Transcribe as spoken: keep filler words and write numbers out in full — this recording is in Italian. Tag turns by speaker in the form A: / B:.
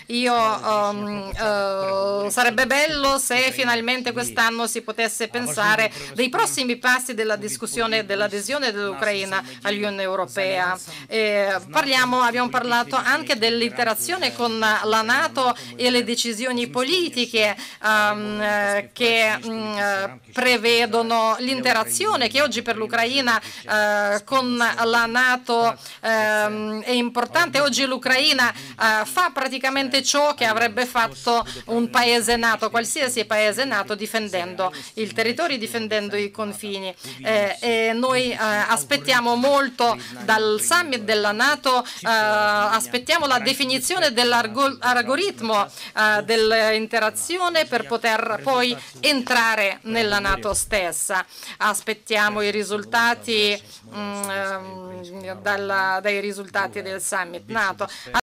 A: Io um, uh, sarebbe bello se finalmente quest'anno si potesse pensare dei prossimi passi della discussione dell'adesione dell'Ucraina all'Unione Europea. Eh, parliamo, abbiamo parlato anche dell'interazione con la NATO e le decisioni politiche um, che um, prevedono l'interazione che oggi per l'Ucraina uh, con la NATO um, è importante. Oggi l'Ucraina uh, fa praticamente ciò che avrebbe fatto un paese NATO, qualsiasi paese NATO, difendendo il territorio, difendendo i confini. Eh, e noi eh, aspettiamo molto dal summit della NATO, eh, aspettiamo la definizione dell'algoritmo eh, dell'interazione per poter poi entrare nella NATO stessa. Aspettiamo i risultati mh, dalla, dai risultati del summit NATO.